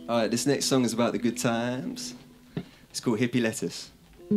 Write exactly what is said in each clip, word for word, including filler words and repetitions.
All right, this next song is about the good times. It's called Hippie Lettuce.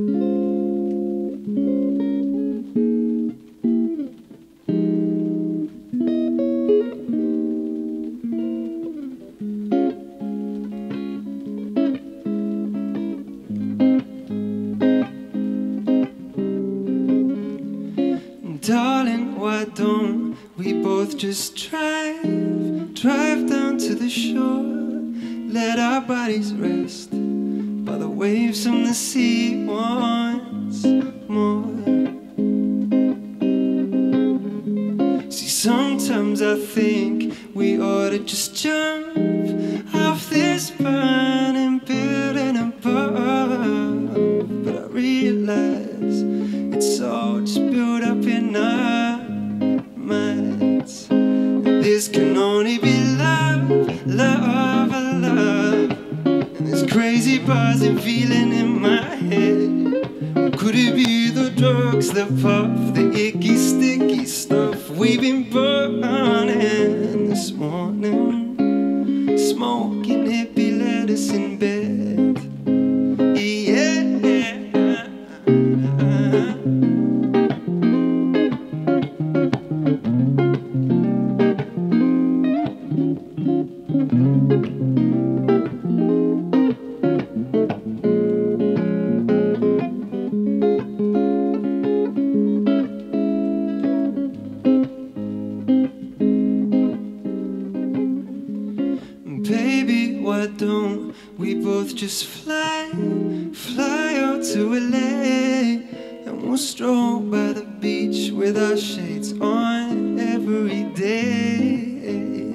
Darling, why don't we both just drive, drive down to the shore, let our bodies rest by the waves from the sea once more. See, sometimes I think we ought to just jump off this burning building above, but I realize it's all just built up in our minds. This can only be love, love, love. And this crazy buzzing feeling in my head. Could it be the drugs, the puff, the icky, sticky stuff we've been burning this morning? Smoking hippie lettuce in bed. Yeah. Baby, why don't we both just fly, fly out to L A, and we'll stroll by the beach with our shades on every day.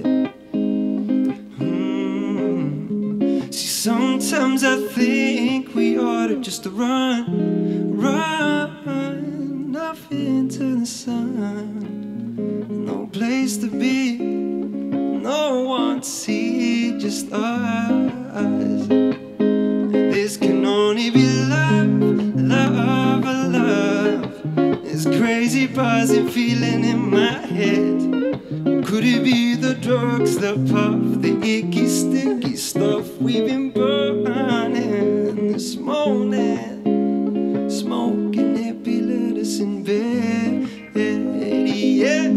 Mm. See, sometimes I think we ought to just run, run off into the sun. No place to be, no one to see, just us. This can only be love, love, love. This crazy buzzing feeling in my head. Could it be the drugs, the puff, the icky, sticky stuff we've been burning this morning? Smoking hippie lettuce in bed, yeah.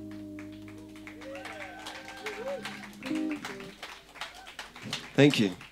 Thank you.